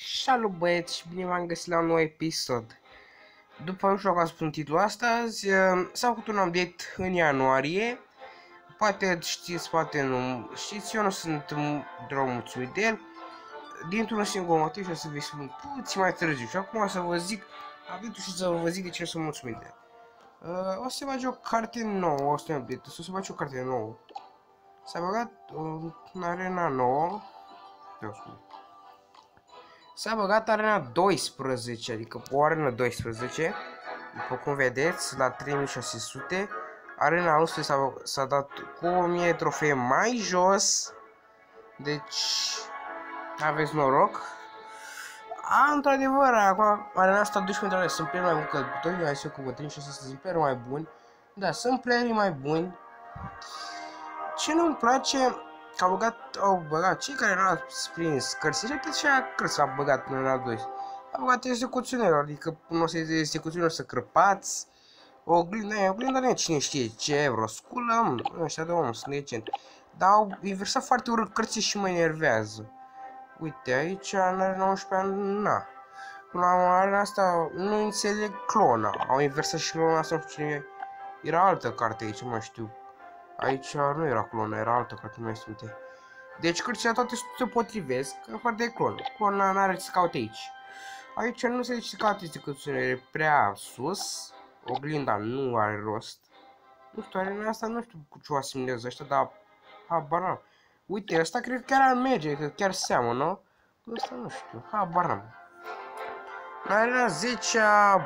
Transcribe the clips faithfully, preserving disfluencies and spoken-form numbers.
Salut băieți și bine v-am găsit la un nou episod. După nu știu dacă ați spun titlul astăzi, s-a făcut un update în ianuarie. Poate știți, poate nu știți, eu nu sunt rău mulțumit de el. Dintr-un singur motiv și o să vă spun puțin mai târziu. Și acum o să vă zic update-ul și să vă zic de ce sunt mulțumit de el. Uh, o să se bage o carte nouă, o să ne update, o să bage o carte nouă. S-a băgat uh, în arena nouă. S-a băgat arena doisprezece, adică o arena doisprezece, după cum vedeți, la trei mii șase sute. Arena unsprezece s-a dat cu o mie de trofee mai jos, deci aveți noroc. A, într-adevăr, acum arena asta doisprezece sunt player mai buni călători, hai să eu cu bătrâni și să sunt player mai buni. Da, sunt playerii mai buni. Ce nu-mi place, că au băgat, au băgat cei care nu au prins cărțile, cât și a cărți au băgat în arena doi. Au băgat execuționerilor, adică nu o să execuționerilor să crăpați. Oglinda, oglinda nu e cine știe ce, vreo sculă, ăștia de om sunt decent. Dar au inversat foarte urât cărții și mă enervează. Uite, aici în arena unsprezece, na. La arena asta nu înțeleg clona, au inversat și clona asta, nu știu cine era altă carte aici, nu mai știu. Aici nu era clona, era altă carte, nu mai știu. Deci cărțile toate se potrivesc, afară de clonă. Clona n-are ce să caute aici. Aici nu se zice să caute execuțiile prea sus. Oglinda nu are rost. Nu știu, arena asta nu știu cu ce o asimilează ăștia, dar habar n-am. Uite, ăsta cred că chiar ar merge, că chiar seamănă. Ăsta nu știu, habar n-am. În arena zece,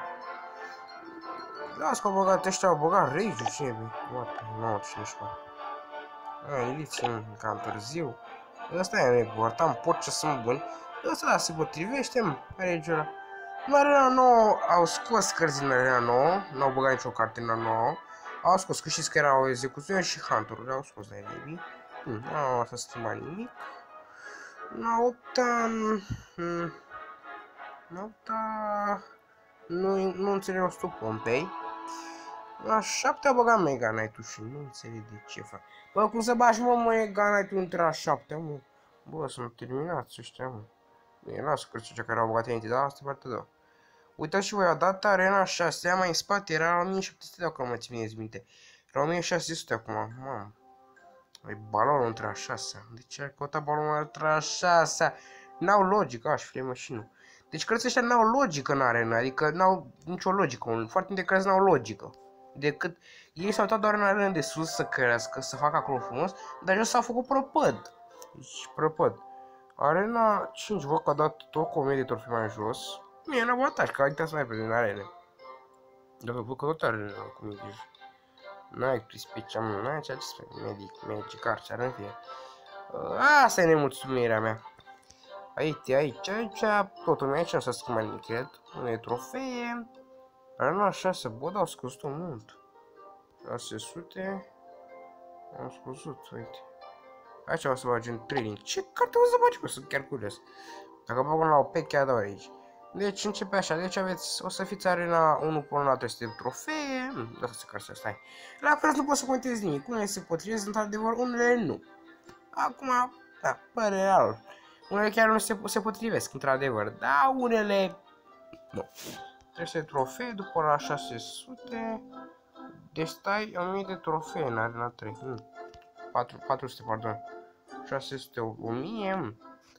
las că au băgat ăștia, au băgat Rage-ul, ce e, băi? Nu, cine știu. Ai, liți, cam târziu. Ăsta e important, pot ce sunt buni. Ăsta da, se potrivește, mă, Rage-ul ăla. În arena nouă au scos cărți în arena nouă, nu au băgat nicio carte în arena nouă. Au scos, că știți că erau execuțiuni și hunter-uri, au scos de aici. Nu au să schimba nimic. În a opta... În a opta... Nu, nu înțeleg rostul pompei. La șapte a băgat Mega Knight-ul și nu înțeleg de ce fac. Bă, cum să bagi, mă, Mega Knight-ul între a șaptea, mă? Bă, să-mi terminați ăștia, mă. Bine, lasă cărțile care au băgat înainte, dar asta e partea a doua. Uitați și voi, a dat arena șase, mai în spate era la o mie șapte sute, dacă mă țineți minte. Era o mie șase sute acum, mamă. E balonul între a șasea. De ce ai căutat balonul între a șasea? N-au logică, aș fi mașină. Deci cărțile ăștia n-au logică în arena, adică n-au nicio logică. Foarte multe cărți n-au logică. Decât ei s-au uitat doar în arena de sus să crească, să facă acolo frumos, dar jos s-au făcut prăpăd. Deci prăpăd. Arena cinci, văd că a dat tot cu o mie de trofei mai jos. Nu e în avantaj, că ai să mai repede în arene. Dar văd că tot arena cu mie de n-ai tu special, n-ai ceea ce spune, medic, magic, ce ar în fie. Asta e nemulțumirea mea. Aici, aici, aici, totul aici nu s-a schimbat nimic, cred. Unde e trofee. Arena șase, bă, dar au scăzut un mult. șase sute. Am scăzut, uite. Aici o să bagi în trading. Ce carte o să bagi, bă, sunt chiar curios. Dacă bag la O P, chiar dau aici. Deci începe așa, deci aveți, o să fiți arena unu până la trei sute de trofee. Nu, lasă-ți cărțile, stai. La cărți nu poți să contezi nimic. Unele se potrivesc, într-adevăr, unele nu. Acum, da, părerea lor. Unele chiar nu se, se potrivesc, într-adevăr, dar unele nu. trei sute de trofee, după la șase sute. Deci stai o mie de trofee în arena trei. Nu. patru sute, pardon. șase sute, o mie.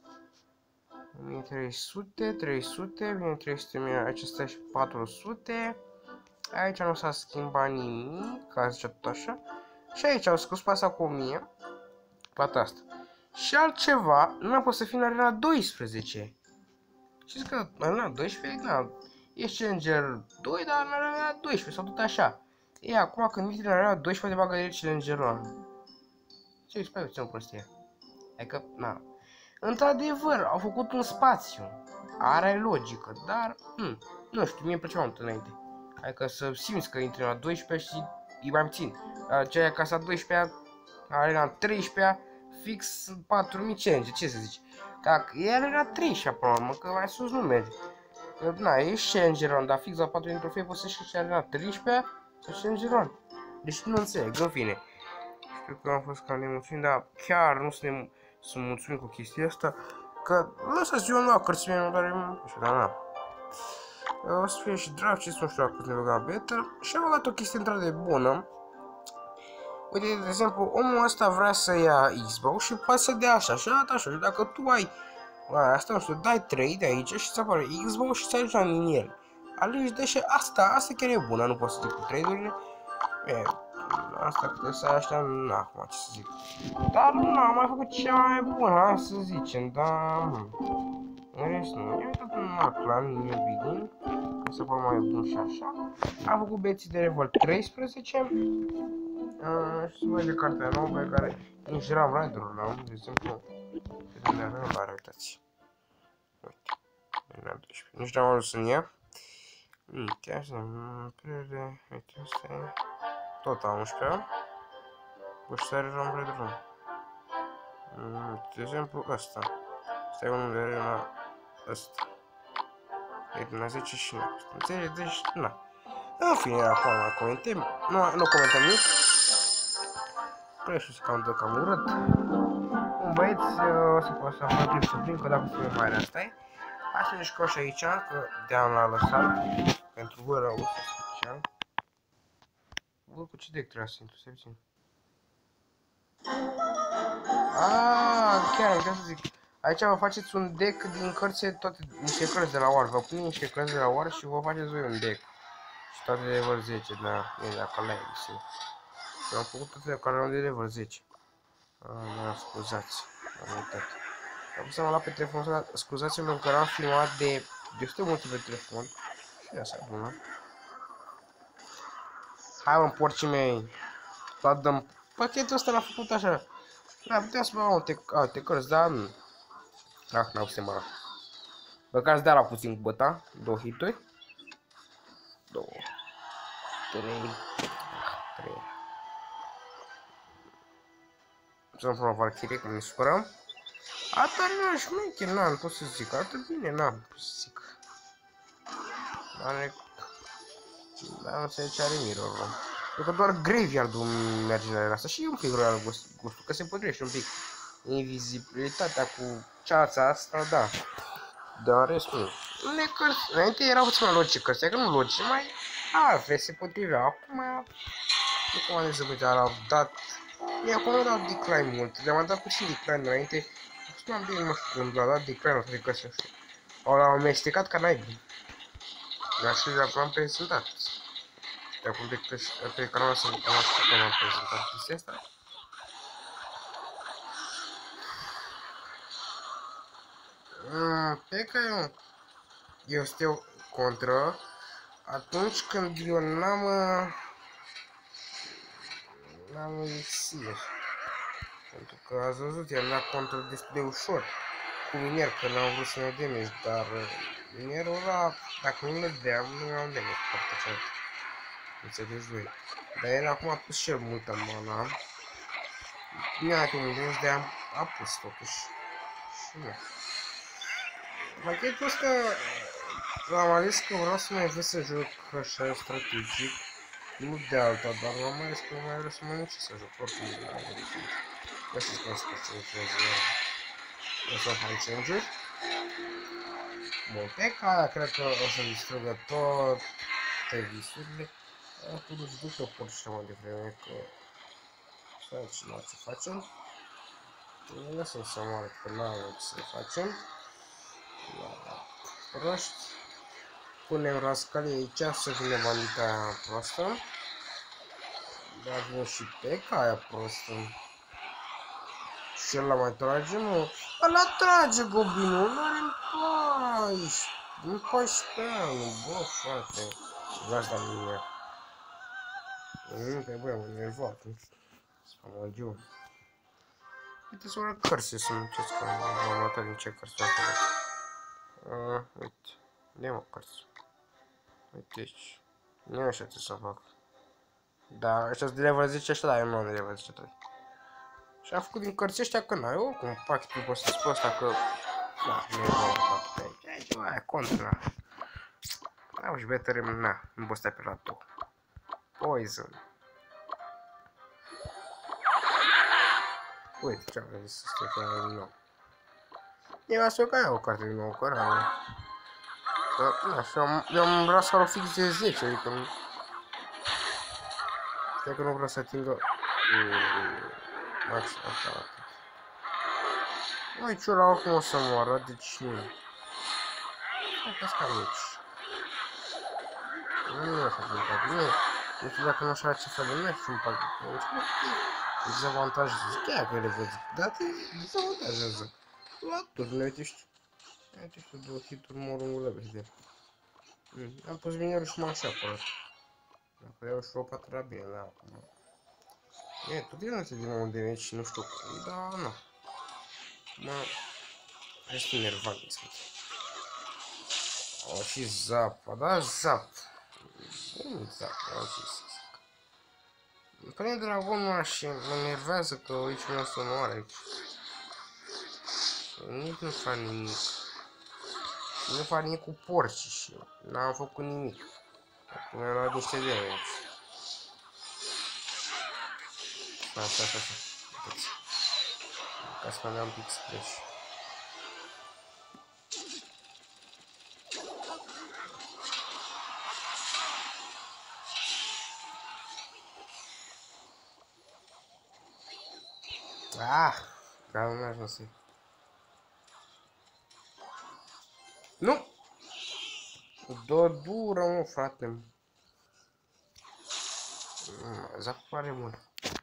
o mie trei sute, trei sute, bine trei sute, acesta și patru sute. Aici nu s-a schimbat nimic, ca zice tot așa. Și aici au scos pasa cu o mie. Plata asta. Și altceva, nu mai pot să fie în arena doisprezece. Știți că în arena doisprezece, da, e Challenger doi, dar în arena doisprezece, sau tot așa. E, acum când intri în arena doisprezece, de bagă el Challenger unu. Ce îi spui, ce-o prostie? Adică, na. Într-adevăr, au făcut un spațiu. Are logică, dar, hm, nu știu, mie îmi plăcea mult înainte. Adică să simți că intri la doisprezece și îi mai puțin. Aceea casa doisprezece, arena treisprezece, fix patru mii cinci sute, ce să zici. Dacă e arena treisprezece până la urmă, că mai sus nu merge. Că, na, e Challenger, dar fix la patru mii de trofei poți să ieși și arena treisprezece sau Challenger. Deci nu înțeleg, în fine. Știu că am fost cam nemulțumit, dar chiar nu sunt, sunt mulțumit cu chestia asta. Că lăsați eu la cărțime, nu doar și da, na. O să fie și drag, ce nu știu dacă ne băga beta. Și am băgat o chestie într de bună. Uite, de exemplu, omul ăsta vrea să ia Xbox și poate să dea așa, așa, așa. Și dacă tu ai asta, nu știu, dai trei de aici și ți apare Xbox și ți alegi din el. Alegi de și asta, asta chiar e bună, nu poți să zic cu trade-urile. E, asta puteți să așa, nu acum ce să zic. Dar nu, am mai făcut cea mai bună, hai să zicem, dar... În rest nu, i-am uitat un alt plan, New Beginning, ca să fac mai bun și așa. Am făcut beții de level treisprezece. Uh, și să mai de cartea nouă pe care nici Ram Rider-ul l-am, de exemplu, pe unde avem la uitați. Uite, doisprezece. Nici n-am ajuns în ea. Uite, asta e, uite, asta e, tot a unsprezece. Bă, și are Ram Rider-ul. De exemplu, ăsta. Asta e unul de arena ăsta. E din a zece și nu. Înțelegi? Deci, na. În fine, acum mai comentăm. Nu, nu comentăm nimic. Preșul se cam dă cam urât. Bun, băieți, o să pot să fac clip să plin, că dacă filmăm mai asta e. Hai să ne jucăm și aici, că de-am l-a lăsat. Pentru voi rău special. Bă, cu ce deck trebuie să intru, să puțin. Aaaa, chiar, vreau să zic. Aici vă faceți un deck din cărți, toate niște cărți de la War. Vă puneți niște cărți de la War și vă faceți voi un deck. Și toate de level zece, da, e dacă la e, eu am făcut toate care erau de level zece. Ah, scuzați, am uitat. Am pus să mă la pe telefon, scuzați-mă că am filmat de destul de multe pe telefon. Și asta e bună. Hai mă, porcii mei. Tot dăm pachetul ăsta l-a făcut așa. Da, putea să mă alte, alte cărți, dar nu. Ah, n-au să mă. Băcați de-ala puțin cu băta. Două hituri. Două. Trei. Trei. Să-mi fac Valkyrie, că ne supărăm. Asta nu aș șmecher, n-am pot să zic. Atât bine, n-am pot să zic. Are... Dar nu se ce are mirror-ul. Cred că doar Graveyard-ul merge în arena asta și e un pic royal gustul, că se potrivește un pic. Invizibilitatea cu ceața asta, da. Dar în rest nu. Unele cărți, înainte erau puțin mai logice cărți, că nu logice, mai altfel se potriveau. Acum, nu comandez să uite, au dat... Ei, acum nu dau decline mult, le-am mai dat puțin decline înainte. Nu am bine, nu știu când l-a dat decline la toate cărțile astea. Au l-au amestecat ca naibii. Dar și dacă l-am prezentat. De acum de pe canalul să am știut că m-am prezentat chestia asta. Pe care eu stau contra atunci când eu n-am n-am elixir. Pentru că ați văzut, i-am dat contra destul de ușor cu miner, că n-am vrut să ne damage, dar minerul ăla, dacă nu le deam, nu am damage foarte foarte. Înțelegeți voi. Dar el acum a pus și el multă mana. Nu a timidez, de am a pus totuși. Și nu. Pachetul ăsta l-am ales că vreau să mai văd să joc așa strategic. Nu de alta, dar l-am ales că mai vreau să mă nici să joc oricum de la de Vă să spun să o să fac change-uri. Bun, pe care cred că o să distrugă toate visurile. Am putut să duc eu porți mai devreme că să nu ce facem. Ne lăsăm să moară că n-am ce să facem. La proști. Punem rascalii aici să vină bandita aia proastă. Dar vine și pe aia prostă. Și el la mai trage, nu? Ăla trage gobinul, nu are în paisprezece. În paisprezece ani, bă, frate. Vreau să dau mine. Nu, pe băi, am enervat. Spamagiu. Uite să ură cărți să nu ceți că am notat din ce cărți am făcut. Uite, de mă cărți. Uite aici. Nu așa trebuie să fac. Da, ăștia sunt de level zece ăștia, da, eu nu am de level zece toate. Și am făcut din cărți ăștia că n-ai, oricum pachetul poți să spun asta că... Da, nu e bun pachetul aici, aici ceva aia, contra. Au și better, na, nu poți stai pe la două. Poison. Uite ce am zis, stai pe la nou. Eu asta că ai o carte din nou, cărare. Că, așa, eu am vrea să o fix de zece, adică nu... Stai că nu vreau să atingă... Max, asta, Măi, ciura oricum o să moară, deci nu. Hai că stai mici. Nu o să fie pac, nu. Nu știu dacă nu așa ce fel de meci un pac. Dezavantajează, chiar că le văd. Dar te dezavantajează. La turne, uite știu. Uite știu, două hituri mor un level. Am pus minerul și m-am așa apărat. Dacă iau și o patru era bine, da, acum. E, tot nu te din unde vezi, nu știu cum, dar nu. Mă... Ești nervat, mi-ți O, și zap, da, zap. Bun, zap, am zis să zic. Îmi prinde dragonul ăla și mă nervează că aici nu o să moare aici. Nici nu fac nimic. Nu fac nimic cu porci și n-am făcut nimic. Acum mi-am luat niște damage. Stai, stai, stai, stai. Uitați. Ca să mă dea un pic splash. Ah! Dar nu mi-a ajuns să-i... Nu! Dă dură, mă, frate. Zap pare mult.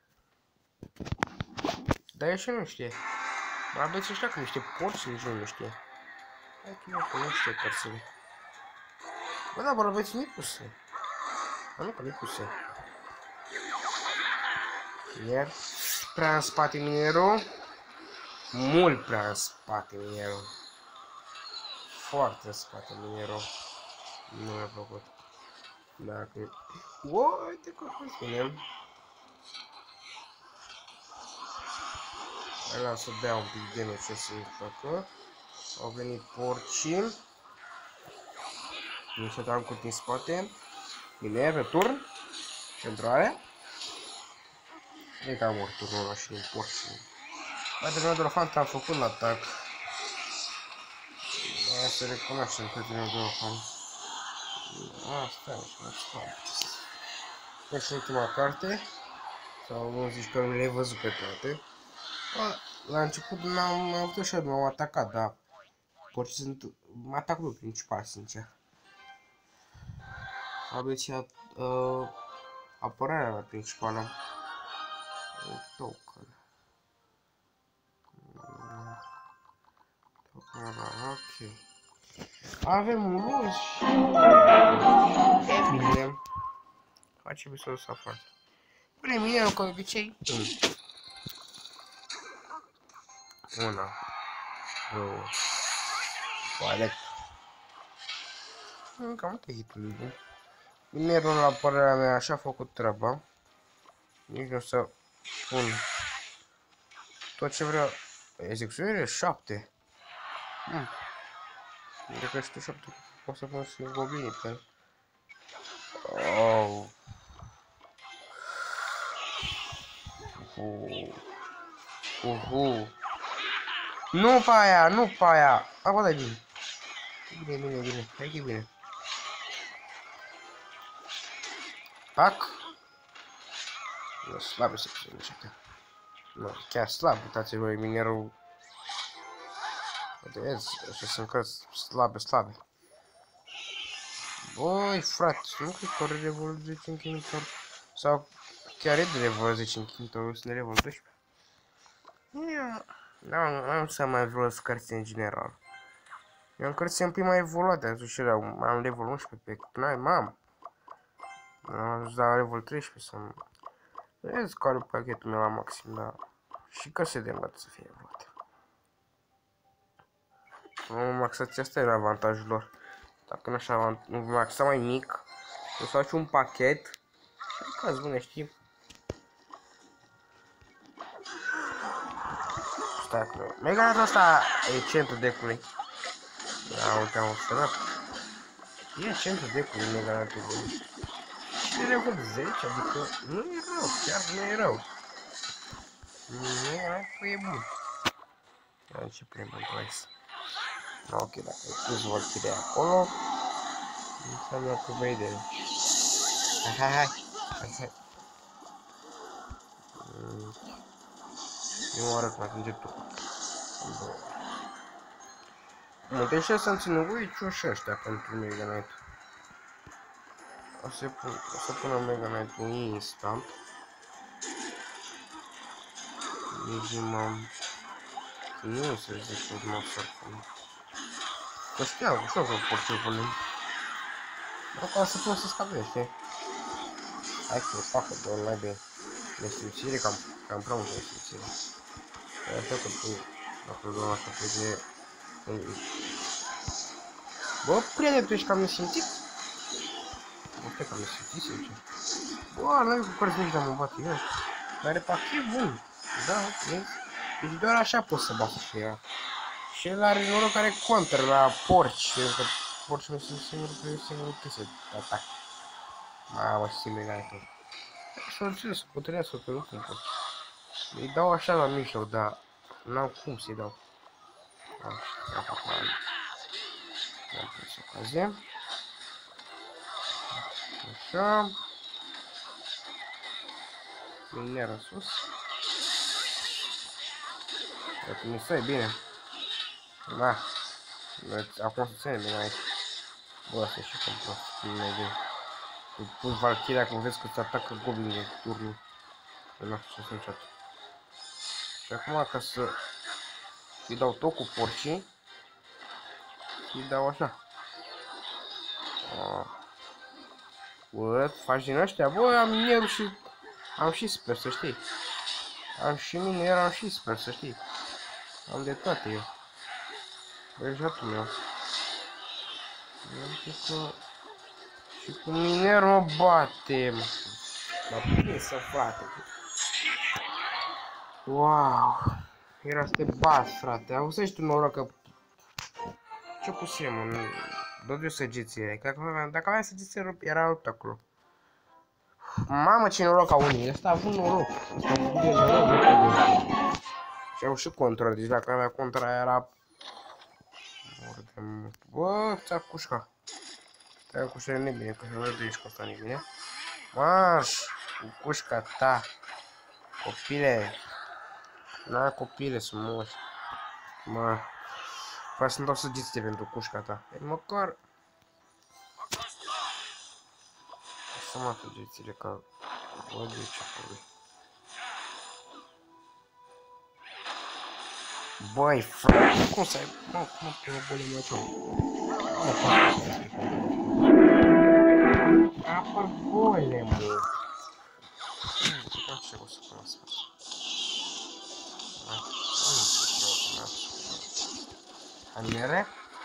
Dar și nu știe. Băieții ăștia că niște porci, nici nu știe. Hai tu, mă, că nu știe cărțile. Bă, da, băieții nu-i puse. Dar nu că nu-i puse. Iar prea în spate minerul. Mult prea în spate minerul. Foarte în spate minerul. Nu mi-a plăcut. Dacă... Uite că cum spunem. Ăla să dea un pic de ce să-i facă. Au venit porcii. Nu se dau cu din spate. Bine, return. Centrare. E că am mort turnul ăla și din porci. Mai de de la Fanta am făcut un atac. Aia se recunoaște în câte de la Fanta. Asta e, asta e. Deci ultima carte. Sau nu zici că nu le-ai văzut pe toate. La început n-am avut așa, m-am atacat, dar porcii sunt atacul principal, sincer. Aveți uh, apărarea mea principală. Token. Token, ok. Avem un roz și... E bine. Facem episodul ăsta foarte. Pune minerul ca obicei. Una. Două. Toalet. Cam atât hitul. Minerul, la părerea mea, așa a făcut treaba. Nici nu o să pun tot ce vreau. Execuțiune șapte. Hmm. Cred că știu șapte. O să pun și goblinii pe el. Oh. Uhu. Uhu. Nu pe aia, nu pe aia. Acolo dai bine. Bine, bine, bine. Hai că e bine. Pac. Nu, slabă secțiune șapte. Nu, chiar slab, uitați-vă, minerul. Vedeți, așa sunt cărți slabe, slabe. Băi, frate, nu cred că are level zece închintor. Sau chiar e de level zece închintor, sunt de level doisprezece. Nu am să mai vreau să cărți în general. Eu am cărți un pic mai evoluate, atunci erau, am level unsprezece pe knai, mam. Am ajuns la level treisprezece să... Vezi care e pachetul meu la maxim, dar... Și cărți de îmbată să fie evoluate. Maxați, asta era avantajul lor. Dacă nu așa, maxa mai mic, o să faci un pachet și în caz bune, știi? Stai că... Meganatul ăsta e centru decului. Da, uite, am observat. E centru decului Meganatul. Și de level zece, adică nu e rău, chiar nu e rău. Nu e rău, că e bun. Ia ce primul price. Ok, dacă ai pus Valkyrie acolo, înseamnă că vede. Hai, hai, hai. Hai, hai. Eu mă arăt mai ajunge tu. Mă, de ce să-mi țină voi și ăștia pentru Mega Knight? O să pun, o să punem Mega Knight-ul instant. Minimum. Nu se zice urmă să pun. Că știam, știu că pot să punem. Dar ca să pun să scape, știi? Hai că facă doar mai bine. Neștiuțire, cam, cam prea multă neștiuțire. Așa că tu, dacă îl luăm așa pe de... Bă, prieten, tu ești cam nesimțit? Nu știu cam nesimțit, sincer. Bă, n-ai cu care să nici de-am bat eu. Dar are pachet bun. Da, vezi? Deci doar așa poți să bată și ea. Și el are noroc care contră la porci, pentru că porci nu sunt singurul pe singurul chestie de atac. Mamă, și similar ai tot. Și o țin să puterească pe lucru porci. Îi dau așa la mijloc, dar n-am cum să-i dau. Așa, ia fac mai am prins ocazie. Așa. Miner în sus. Dacă mi stai bine. Da. Acum să ține bine aici. Bă, asta e și cum prost. Nu e bine. Îi pus Valkyria când vezi că îți atacă goblin de turnul. Nu știu ce să înceată. Și acum ca să îi dau tot cu porcii. Îi dau așa. Bă, faci din ăștia? Bă, am minerul și... Am și sper, să știi. Am și miner, am și sper, să știi. Am de toate eu. Băiatul meu. Că... Și cu miner mă bate, mă. Mă prins să frate. Wow. Era să te bați, frate. Auzi tu noroc că... Ce pusem, mă? Dă-ți săgețile. Dacă aveam săgețile, era alt acolo. Mamă, ce noroc au unii. Ăsta a avut noroc. Ăsta a avut de noroc. Și au și contra. Deci dacă avea contra era... Bă, ți-a cușca. Ți-a cușca nebine, că nu văd ești cu asta nebine. Marș, cu cușca ta. Copile. Na, copile sunt moși. Mă. Vreau să-mi dau săgețite pentru cușca ta. E măcar... Să mă săgețile ca... Bă, de ce acolo. Băi, frate, cum să ai... Mă, cum pe o bolă mai acolo? Apă bole, mă. Ce o să pun asta? Hamere?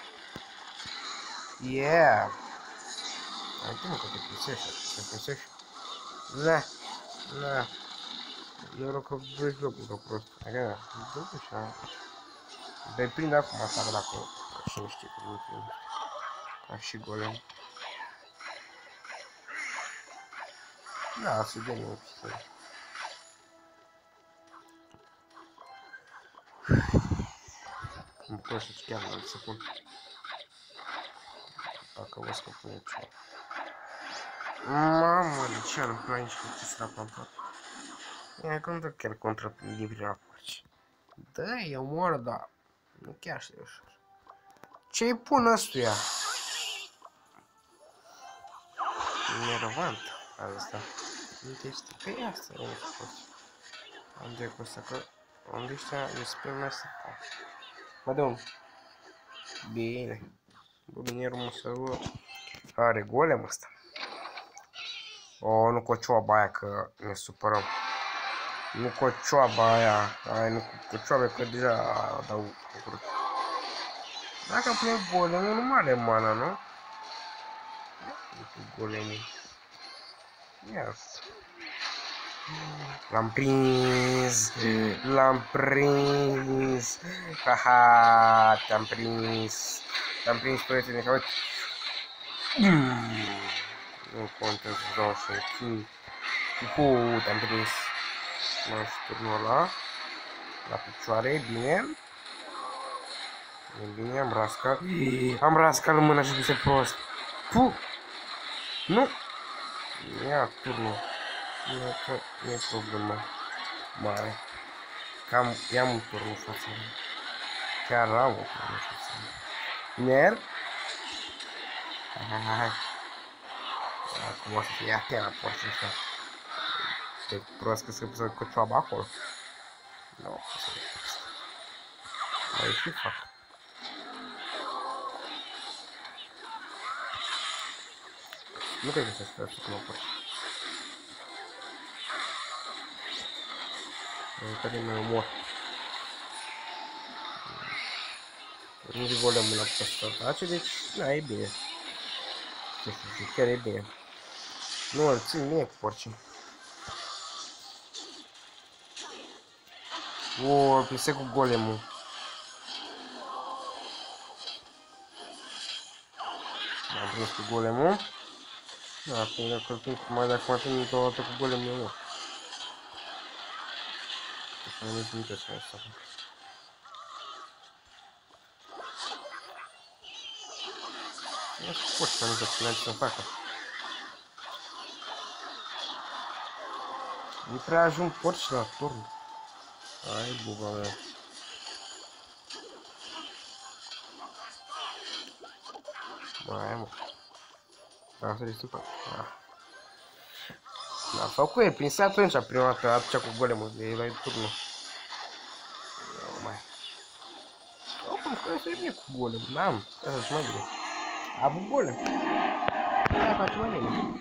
Yeah! Hai mă că te prisești, te prisești. Da, da. Noroc că vrei locul de prost. Așa, duc așa. Te prind acum asta dacă și nu știi cum nu prind. Ca și golem. Da, să dăm eu să... Îmi place să chiar la să pun. Dacă vă să pune ceva. Mamă, de ce nu pune aici cu chestia la pampa? E cum dă chiar contra din prima porci. Da, eu mor, dar nu chiar știu ușor. Ce-i pun ăstuia? Nervant asta. Uite, știi că e asta, nu poți. Am de cu asta că unde ăștia le sper mai să fac. Mă dă un. Bine. Bă, minerul măsărul are golem ăsta. O, nu cocioaba aia că ne supărăm. Nu cocioaba aia. Aia nu cocioabe că deja dau curut. Dacă punem golemul, nu mai are mana, nu? Uite golemul. Ia. L-am prins. L-am prins. Haha, te-am prins. Te-am prins, prietene, că uite. Nu contează să dau așa kill. Uhu, te-am prins. Mă și turnul ăla. La picioare, bine. E bine, am rascal. Am rascal în mână și se prost. Puh! Nu! Ia turnul. Nu e problemă mare. Cam i-am un turn în fața mea. Chiar am un turn în fața mea. Merg. Hai, hai, hai, hai. Acum o să fie atent la porții ăsta. De prost că se pusă căcioaba acolo. Nu, o să fie prost. Mai și fac. Nu cred că se stă să mă porți. Care mă omor. Nu zic volem la asta face, deci, na, e bine. Ce să zic, chiar e bine. Nu îl țin mie cu porcii. O, pise cu golemul. M-am prins cu golemul. Da, acum dacă îl prind, mai dacă mă prind o dată cu golemul, nu. Nu mi-e nicio să asta. Nu pot să nu te ce să facă. Nu prea ajung porci la turn. Ai, buba mea. Mai mă. Da, să ridic fac. L-am făcut, e prins atunci, prima dată, atunci cu golemul, e la turnul. Nu mai. Acum, că să e bine cu golemul, n-am, să faci mai bine. A avut golem. Aia face mai bine.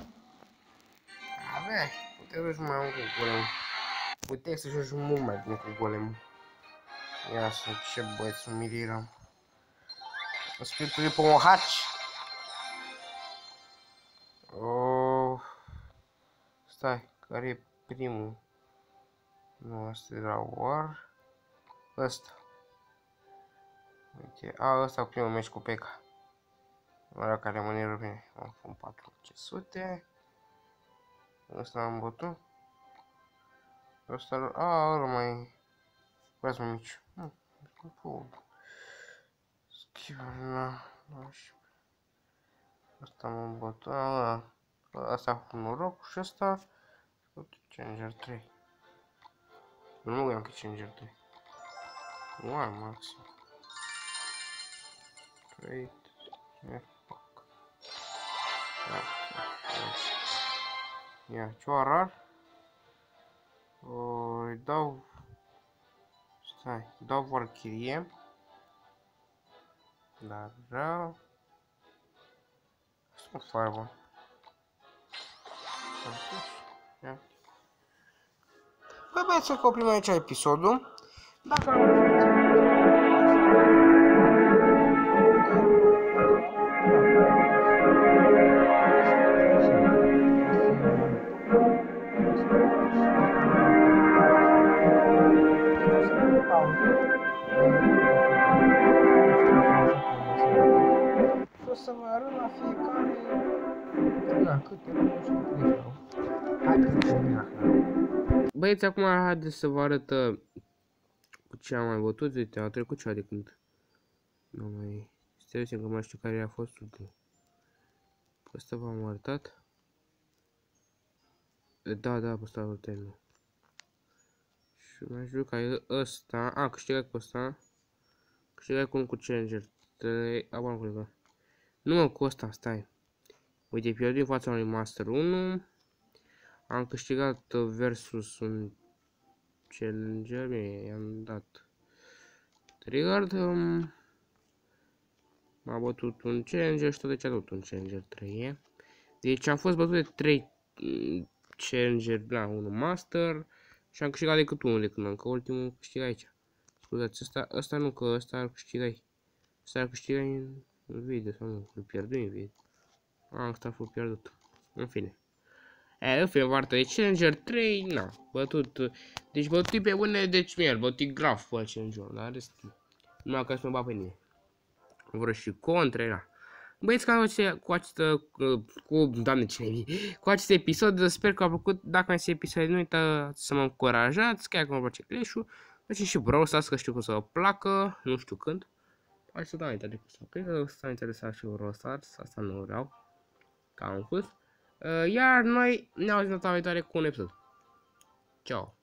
Avea, puteai să joci mai mult cu golemul. Puteai să joci mult mai bine cu golemul. Ia să ce băieți, umili eram. Spiritul pe un haci. Oh. Stai, care e primul? Nu, asta era War. Ăsta. Uite, a, ăsta cu primul meci cu P.E.K.K.A. Ăla care mă neră bine. Am făcut patru sute. Ăsta am bătut. Ăsta, a, ăla mai... Vreau mai mici. Schiver, na, ăsta m-am bătut, a, ăsta a făcut noroc și ăsta Challenger trei. Nu mă gândeam că e Challenger trei. Nu am maxim. trei, fac. Ia, ceva rar. Îi dau... Stai, dau Valkyrie. Dar vreau... Sunt Fireball. Păi băieți, să oprim aici episodul. Dacă o să vă arăt la fiecare la câte nu știu câte erau. Haideți să vedem. Băieți, acum haideți să vă arăt cu ce am mai bătut. Uite, a trecut ceva de când nu mai... Stai că mai știu care a fost ultimul. Ăsta v-am arătat. Da, da, pe ăsta l-am terminat. Și mai știu că e ăsta. A, câștigat cu ăsta. Câștigat cu un cu Challenger trei. A, bă, nu Nu mă, cu ăsta, stai. Uite, pierdut în fața unui Master unu. Am câștigat versus un Challenger. Bine, i-am dat Trigger. M-a bătut un Challenger și tot de ce a dat un Challenger trei. Deci am fost bătut de trei Challenger la unu Master. Și am câștigat decât unul de când am, că ultimul câștiga aici. Scuzați, ăsta, ăsta nu, că ăsta ar câștiga aici. Ăsta ar câștiga în video sau nu, îl pierdui în video. Am ăsta a fost pierdut. În fine. E, în fine, vartă de Challenger trei, na, bătut. Deci bătut pe bune, deci mi-ar bătut graf pe Challenger, dar rest. Numai ca să mă bat pe nimeni. Vreo și contre, na. Băieți, ca cu această, cu, doamne cine cu acest episod, sper că a plăcut. Dacă acest episod nu uitați să mă încurajați, chiar că mă place Clash-ul. Deci și Brawl Stars, că știu că să vă placă, nu știu când. hai să dau uite cu asta. Cred că s-a interesat și Rosars, asta nu vreau. Că am fost. Uh, iar noi ne auzim data viitoare cu un episod. Ciao!